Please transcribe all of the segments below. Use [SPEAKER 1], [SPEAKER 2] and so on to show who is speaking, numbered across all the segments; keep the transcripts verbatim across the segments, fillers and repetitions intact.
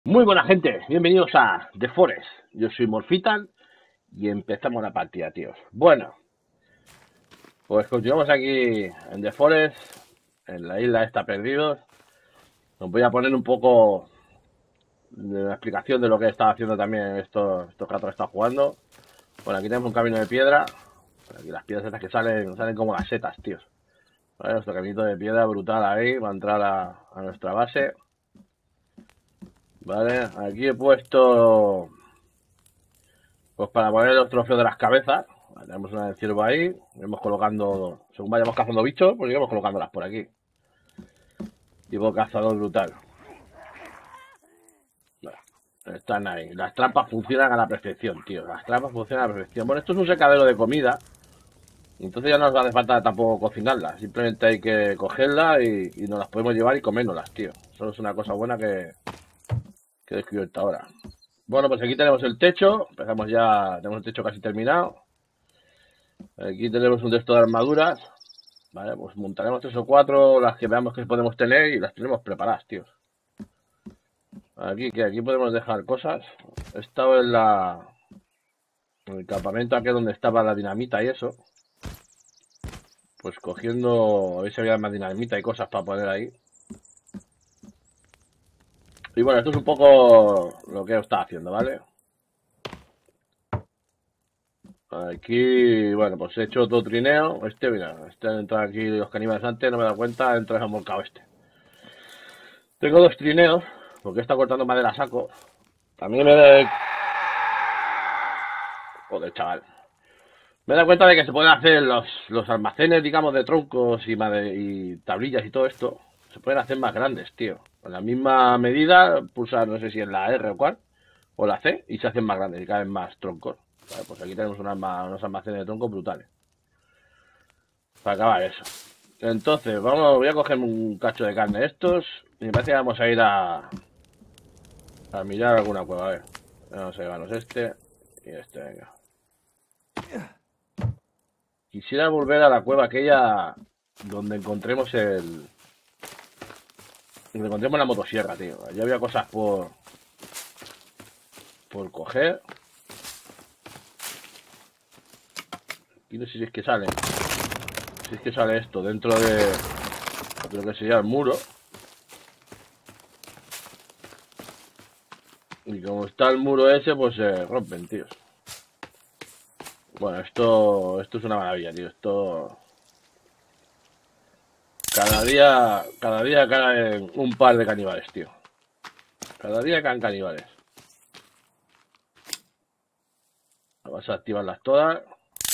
[SPEAKER 1] Muy buena gente, bienvenidos a The Forest. Yo soy Morfitan y empezamos la partida, tíos. Bueno, pues continuamos aquí en The Forest, en la isla esta perdidos. Os voy a poner un poco de una explicación de lo que he estado haciendo también estos, estos ratos que he estado jugando. Bueno, aquí tenemos un camino de piedra. Aquí las piedras estas que salen, salen como las setas, tíos. ¿Vale? Nuestro caminito de piedra brutal ahí, va a entrar a, a nuestra base. Vale, aquí he puesto... Pues para poner los trofeos de las cabezas, tenemos una del ciervo ahí, iremos colocando, según vayamos cazando bichos, pues iremos colocándolas por aquí. Tipo cazador brutal. Bueno, están ahí. Las trampas funcionan a la perfección, tío. Las trampas funcionan a la perfección. Bueno, esto es un secadero de comida. Entonces ya no nos hace falta tampoco cocinarlas. Simplemente hay que cogerlas y, y nos las podemos llevar y comérnoslas, tío. Eso es una cosa buena que, que he descubierto ahora. Bueno, pues aquí tenemos el techo. Empezamos ya, tenemos el techo casi terminado. Aquí tenemos un texto de armaduras. Vale, pues montaremos tres o cuatro, las que veamos que podemos tener y las tenemos preparadas, tíos. Aquí, que aquí podemos dejar cosas. He estado en la... en el campamento aquí donde estaba la dinamita y eso. Pues cogiendo... a ver si había más dinamita y cosas para poner ahí. Y bueno, esto es un poco lo que he estado haciendo, ¿vale? Aquí, bueno, pues he hecho otro trineo. Este, mira, este han entrado aquí los caníbales antes, no me he dado cuenta, entra el volcado este. Tengo dos trineos, porque he estado cortando madera a saco. También me he... Joder, chaval. Me he dado cuenta de que se pueden hacer los, los almacenes, digamos, de troncos y, y tablillas y todo esto. Se pueden hacer más grandes, tío. Con la misma medida, pulsar, no sé si es la R o cuál, o la C, y se hacen más grandes y caben más troncos. Vale, pues aquí tenemos unas, unos almacenes de troncos brutales. Para acabar eso. Entonces, vamos, voy a coger un cacho de carne de estos. Y me parece que vamos a ir a... a mirar alguna cueva, a ver. Vamos a llevarnos este y este, venga. Quisiera volver a la cueva aquella donde encontremos el... donde encontremos la motosierra, tío. Allí había cosas por... por coger. Y no sé si es que sale. Si es que sale esto dentro de... de lo que sería el muro. Y como está el muro ese, pues se rompen, tíos. Bueno, esto... esto es una maravilla, tío. Esto... Cada día... cada día caen un par de caníbales, tío. Cada día caen caníbales. Vamos a activarlas todas.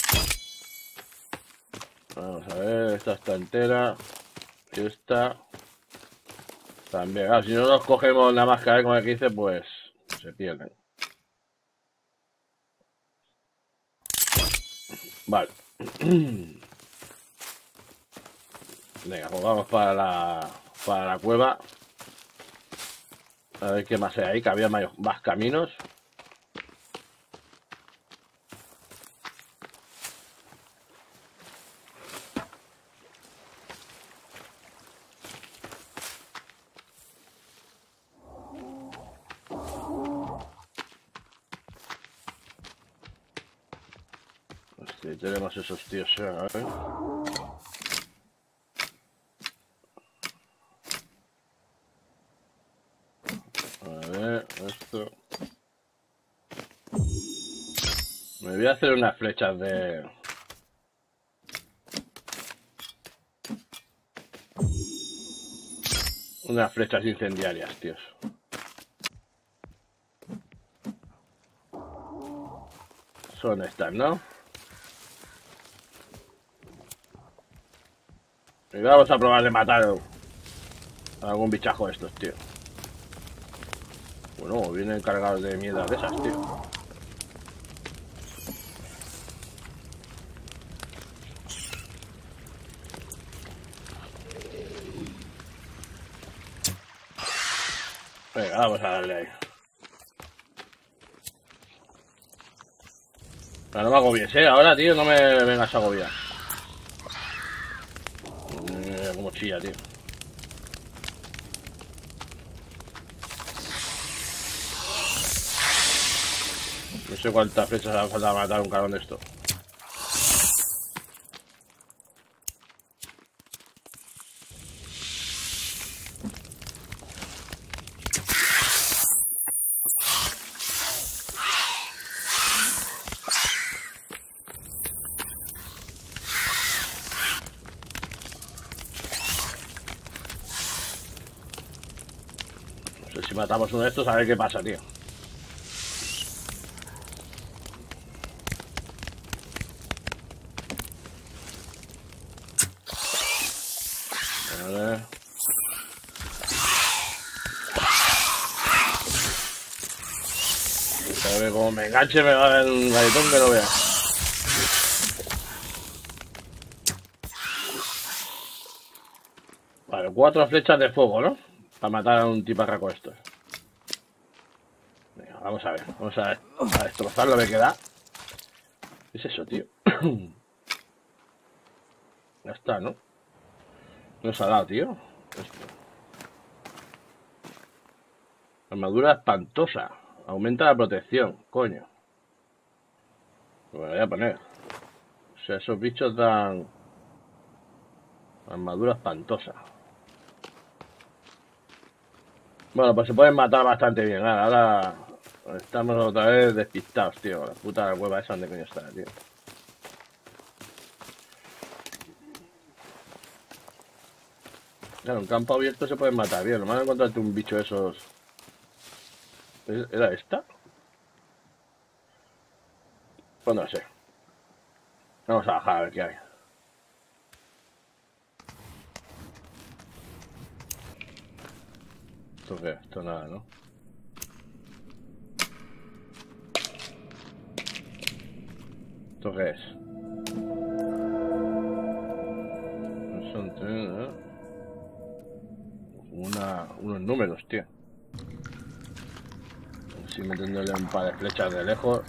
[SPEAKER 1] Vamos a ver, esta está entera. Esta también. Claro, si no nos cogemos la máscara, como aquí dice, pues se pierden. Vale. Venga, pues vamos para la, para la cueva. A ver qué más hay ahí, que había más, más caminos. Hostia, tenemos esos tíos, a ver. A ver, esto. Me voy a hacer unas flechas de... unas flechas incendiarias, tíos. Son estas, ¿no? Y vamos a probar de matar a algún bichajo de estos, tío. Bueno, vienen cargados de mierda de esas, tío. Venga, vamos a darle ahí. Pero no me agobies, ¿eh? Ahora, tío, no me vengas a agobiar. Mira cómo chilla, tío. sé cuántas flechas hace falta para matar un cabrón de esto. No sé si matamos uno de estos a ver qué pasa, tío. Vale. A ver, como me enganche me va a dar un galletón que no vea. Vale, cuatro flechas de fuego, ¿no? Para matar a un tiparraco estos. Venga, vamos a ver. Vamos a, a destrozar lo que queda. ¿Qué es eso, tío? Ya está, ¿no? No se ha dado, tío. Esto. Armadura espantosa. Aumenta la protección, coño. Me lo voy a poner. O sea, esos bichos dan armadura espantosa. Bueno, pues se pueden matar bastante bien. Ahora, ahora estamos otra vez despistados, tío. La puta cueva esa, ¿dónde coño está, tío? Claro, en campo abierto se pueden matar bien. Lo malo es encontrarte un bicho de esos. ¿Era esta? Pues no sé. Vamos a bajar a ver qué hay. ¿Esto qué? Esto nada, ¿no? ¿Esto qué es? No son tres, ¿eh? Una, unos números, tío. Así metiéndole un par de flechas de lejos.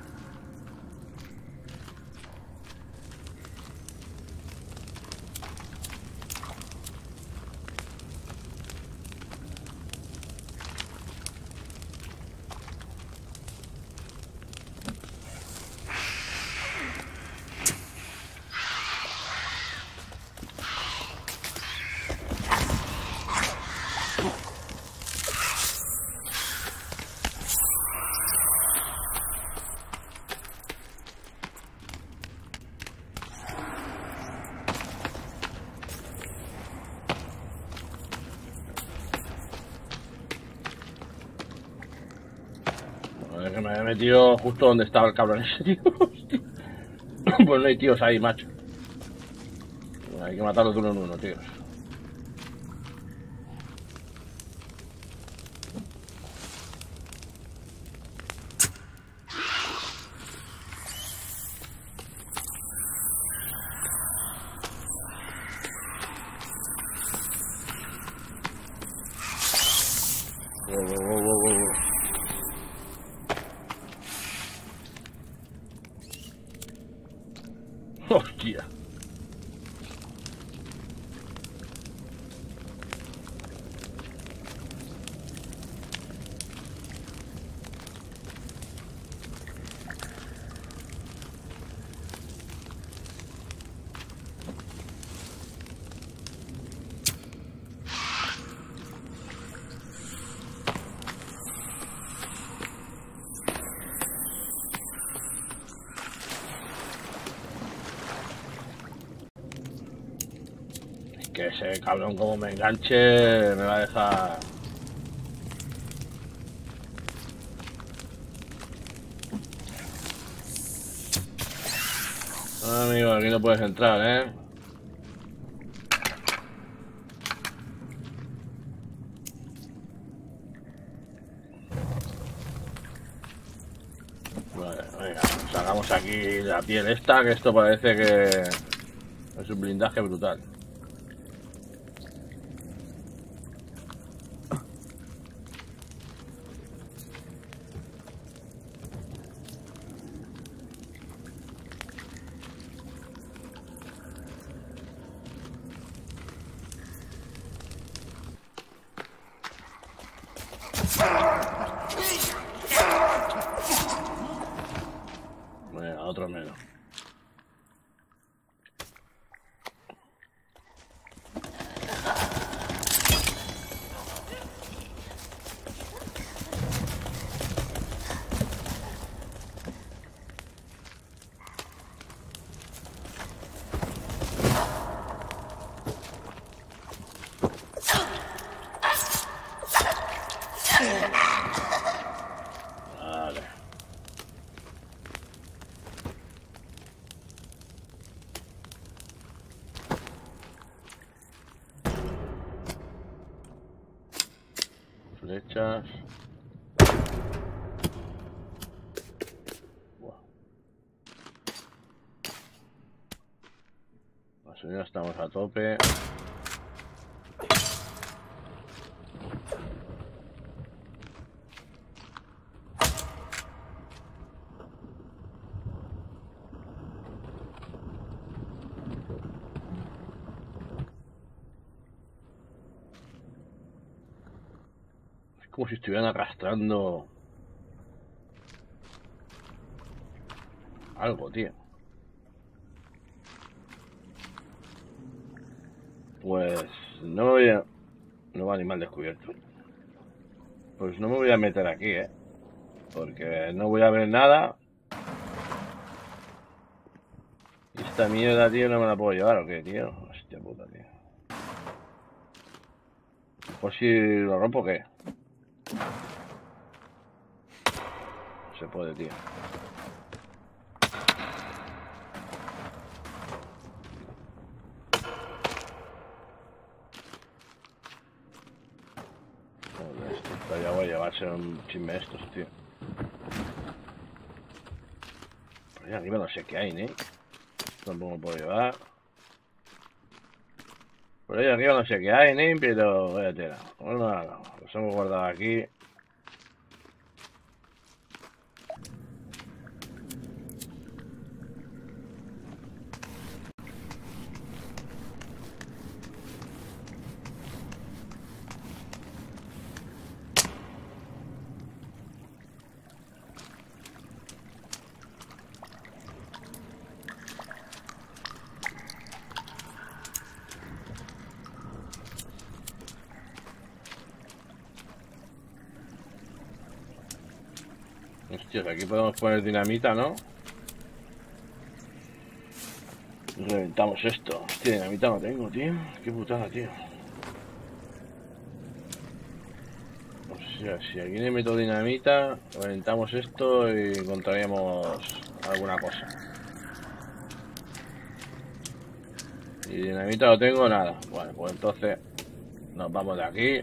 [SPEAKER 1] Que me había metido justo donde estaba el cabrón ese, tío. Pues no hay tíos ahí, macho. Hay que matarlos de uno en uno, tíos. Wow, wow, wow, wow, wow. Hostia. Que ese cabrón como me enganche me va a dejar. No, amigo, aquí no puedes entrar, ¿eh? Vale, venga, sacamos aquí la piel esta, que esto parece que es un blindaje brutal. Ya estamos a tope. Es como si estuvieran arrastrando algo, tío. Pues no me voy a... Nuevo animal descubierto. Pues no me voy a meter aquí, ¿eh? Porque no voy a ver nada. Y esta mierda, tío, no me la puedo llevar, ¿o qué, tío? Hostia puta, tío. Pues si lo rompo, ¿qué? No se puede, tío. Joder, esto ya voy a llevarse un chisme estos, tío. Por ahí arriba no sé qué hay, ¿eh? Tampoco me puedo llevar. Por ahí arriba no sé qué hay, ¿eh? Pero vaya tela. Bueno, nada, los hemos guardado aquí. Hostias, aquí podemos poner dinamita, ¿no? Reventamos esto. Hostia, dinamita no tengo, tío. Qué putada, tío. O sea, si aquí le meto dinamita, reventamos esto y encontraríamos alguna cosa. Y dinamita no tengo nada. Bueno, pues entonces nos vamos de aquí.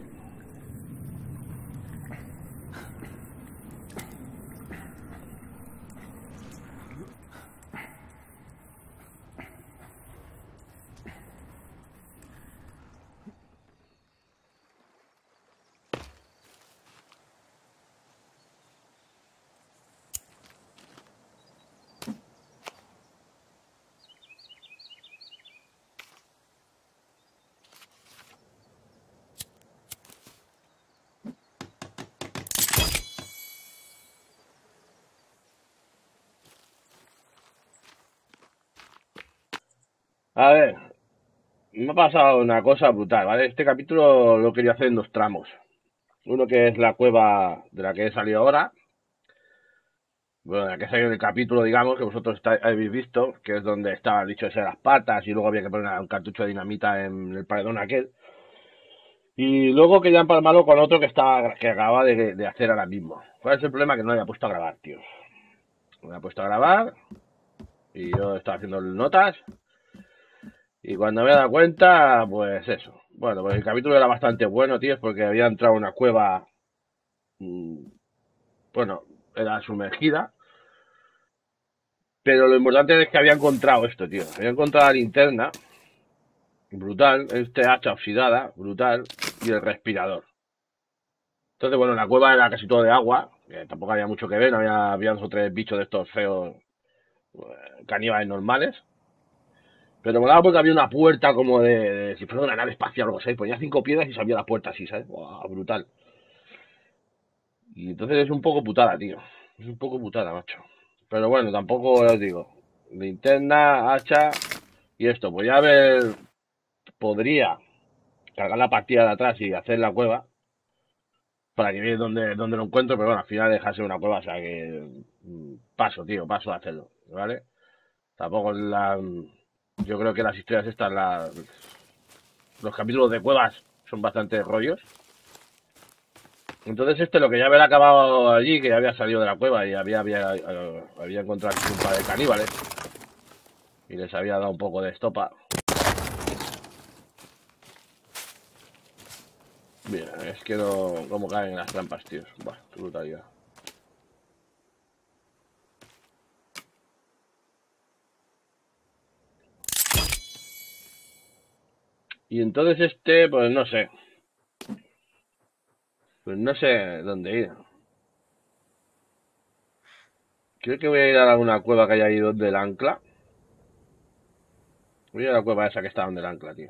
[SPEAKER 1] A ver, me ha pasado una cosa brutal, ¿vale? Este capítulo lo quería hacer en dos tramos. Uno que es la cueva de la que he salido ahora. Bueno, de la que he salido el capítulo, digamos, que vosotros está, habéis visto, que es donde estaba el dicho ese de las patas y luego había que poner un cartucho de dinamita en el paredón aquel. Y luego quería empalmarlo con otro que estaba que acababa de, de hacer ahora mismo. ¿Cuál es el problema? Que no lo había puesto a grabar, tío. Me había puesto a grabar y yo estaba haciendo notas. Y cuando me he dado cuenta, pues eso. Bueno, pues el capítulo era bastante bueno, tío, porque había entrado a una cueva. Mmm, bueno, era sumergida. Pero lo importante es que había encontrado esto, tío. Había encontrado la linterna. Brutal. Este hacha oxidada. Brutal. Y el respirador. Entonces, bueno, la cueva era casi todo de agua. Que tampoco había mucho que ver. No había, había dos o tres bichos de estos feos. Caníbales normales. Pero molaba porque había una puerta como de, de si fuera una nave espacial o algo así. Ponía cinco piedras y se abría la puerta así, ¿sabes? Wow, brutal. Y entonces es un poco putada, tío. Es un poco putada, macho. Pero bueno, tampoco os digo. Linterna, hacha y esto. Voy a ver. Podría cargar la partida de atrás y hacer la cueva. Para que veáis dónde, dónde lo encuentro. Pero bueno, al final dejarse una cueva. O sea que. Paso, tío, paso de hacerlo. ¿Vale? Tampoco la. Yo creo que las historias estas, la, los capítulos de cuevas son bastante rollos. Entonces este lo que ya había acabado allí, que ya había salido de la cueva y había, había, había encontrado un par de caníbales y les había dado un poco de estopa. Mira, es que no... cómo caen en las trampas, tíos. Buah, qué brutalidad. Y entonces este, pues no sé. Pues no sé dónde ir. Creo que voy a ir a una cueva que haya ido del ancla. Voy a ir a la cueva esa que está donde el ancla, tío.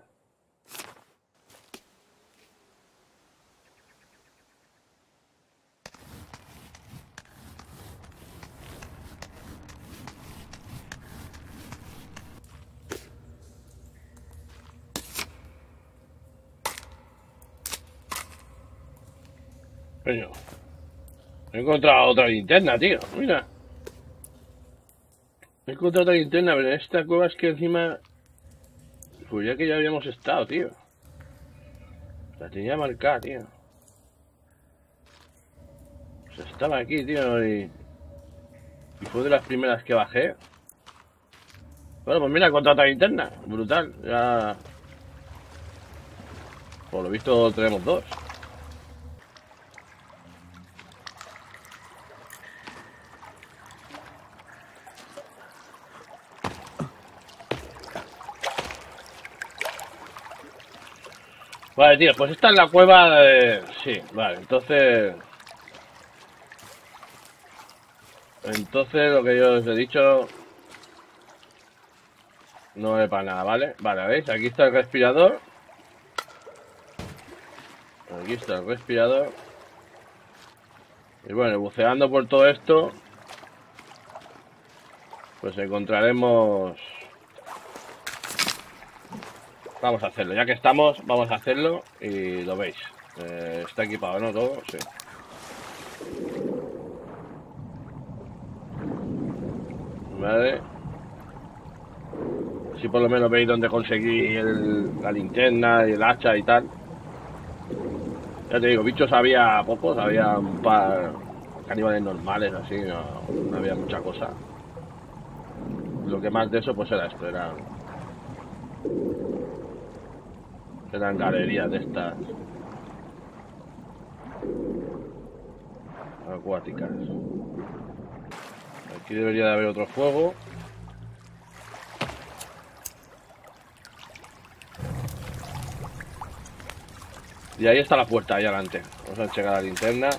[SPEAKER 1] Coño. He encontrado otra linterna, tío. Mira. He encontrado otra linterna, pero en esta cueva es que encima... Pues ya que ya habíamos estado, tío. La tenía marcada, tío. Pues estaba aquí, tío, y... Y fue de las primeras que bajé. Bueno, pues mira, he encontrado otra linterna. Brutal. Ya... Por lo visto tenemos dos. Vale, tío, pues esta es la cueva de... Sí, vale, entonces... Entonces lo que yo os he dicho... No vale para nada, ¿vale? Vale, ¿veis? Aquí está el respirador. Aquí está el respirador. Y bueno, buceando por todo esto... Pues encontraremos... Vamos a hacerlo, ya que estamos, vamos a hacerlo. Y lo veis. Eh, está equipado, ¿no? Todo, sí. Vale. Si por lo menos veis dónde conseguí el, la linterna y el hacha y tal. Ya te digo, bichos había pocos, había un par caníbales normales, así, no, no había mucha cosa. Lo que más de eso pues era esto, eran, eran galerías de estas acuáticas. Aquí debería de haber otro fuego. Y ahí está la puerta, ahí adelante. Vamos a checar la linterna.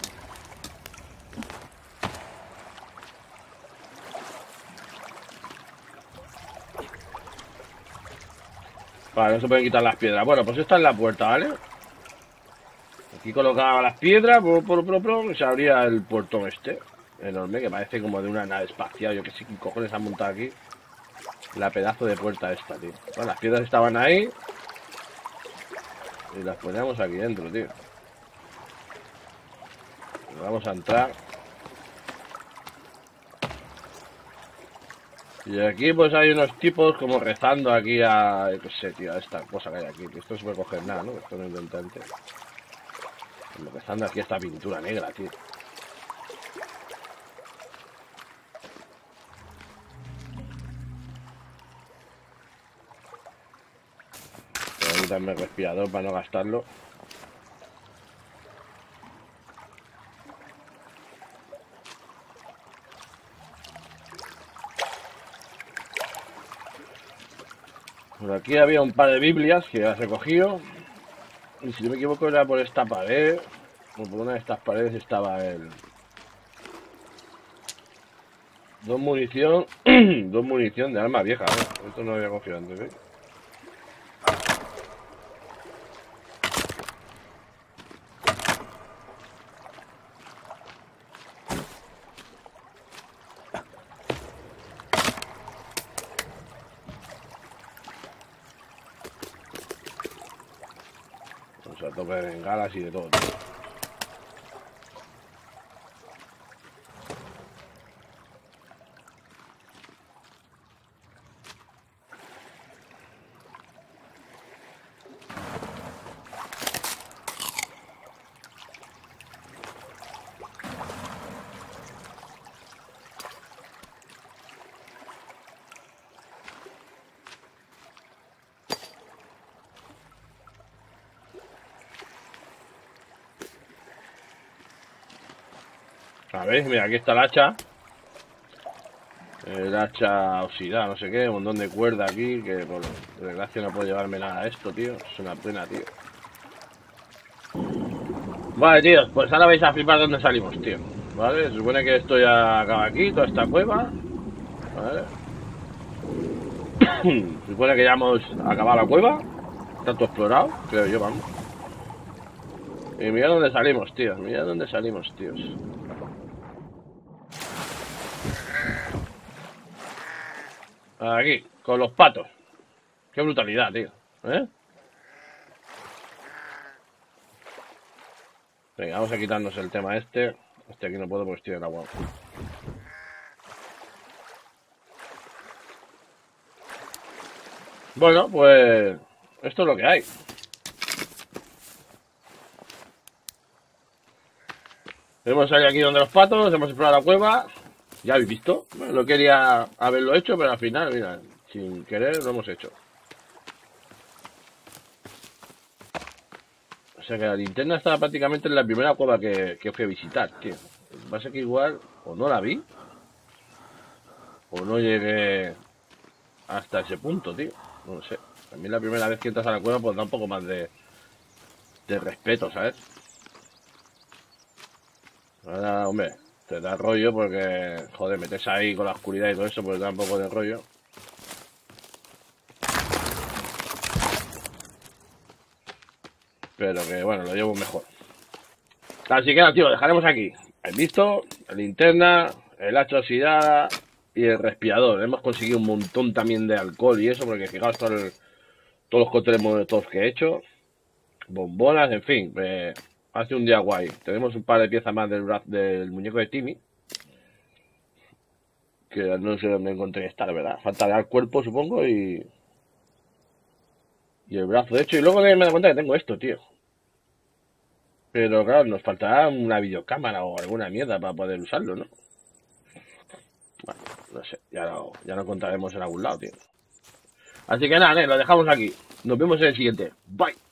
[SPEAKER 1] Vale, no se pueden quitar las piedras. Bueno, pues esta es la puerta, ¿vale? Aquí colocaba las piedras, por, por, por, por, y se abría el portón este. Enorme, que parece como de una nave espacial. Yo que sé, ¿qué cojones han montado aquí? La pedazo de puerta esta, tío. Bueno, las piedras estaban ahí. Y las ponemos aquí dentro, tío. Vamos a entrar. Y aquí pues hay unos tipos como rezando aquí a... Yo qué sé, tío, a esta cosa que hay aquí. Esto no se puede coger nada, ¿no? Esto no es intentante. Como rezando aquí a esta pintura negra, tío. Voy a quitarme el respirador para no gastarlo. Por aquí había un par de Biblias que ya las he cogido. Y si no me equivoco era por esta pared. O por una de estas paredes estaba el... Dos munición. Dos munición de arma vieja, ¿no? Esto no lo había cogido antes, ¿eh? O sea, tope de bengalas y de todo, tío. A ver, mira, aquí está el hacha. El hacha oxidada, no sé qué, un montón de cuerda aquí, que por desgracia no puedo llevarme nada de esto, tío. Es una pena, tío. Vale, tío, pues ahora vais a flipar dónde salimos, tío. Vale, se supone que esto ya acaba aquí, toda esta cueva. Vale. Se supone que ya hemos acabado la cueva. Tanto explorado, creo yo, vamos. Y mira dónde salimos, tío. Mira dónde salimos, tíos. Aquí, con los patos. Qué brutalidad, tío. ¿Eh? Venga, vamos a quitarnos el tema este. Este aquí no puedo porque estoy en agua. Bueno, pues... esto es lo que hay. Hemos salido aquí donde los patos, hemos explorado la cueva. Ya habéis visto. Bueno, no quería haberlo hecho, pero al final, mira, sin querer lo hemos hecho. O sea que la linterna estaba prácticamente en la primera cueva que, que fui a visitar, tío. Va a ser que igual o no la vi, o no llegué hasta ese punto, tío. No lo sé. A mí la primera vez que entras a la cueva pues da un poco más de, de respeto, ¿sabes? Ahora, hombre, te da rollo porque, joder, metes ahí con la oscuridad y todo eso, pues da un poco de rollo. Pero que, bueno, lo llevo mejor. Así que nada, tío, lo dejaremos aquí. ¿Has visto? La linterna, el hacha oxidada y el respirador. Hemos conseguido un montón también de alcohol y eso, porque fijaos todo el, todos los cócteles molotov que he hecho. Bombonas, en fin. Eh, hace un día guay. Tenemos un par de piezas más del, del muñeco de Timmy. Que no sé dónde encontré esta, la verdad. Falta el cuerpo, supongo, y... y el brazo, de hecho. Y luego me he dado cuenta que tengo esto, tío. Pero claro, nos faltará una videocámara o alguna mierda para poder usarlo, ¿no? Bueno, no sé, ya lo, ya lo contaremos en algún lado, tío. Así que nada, lo dejamos aquí. Nos vemos en el siguiente. Bye.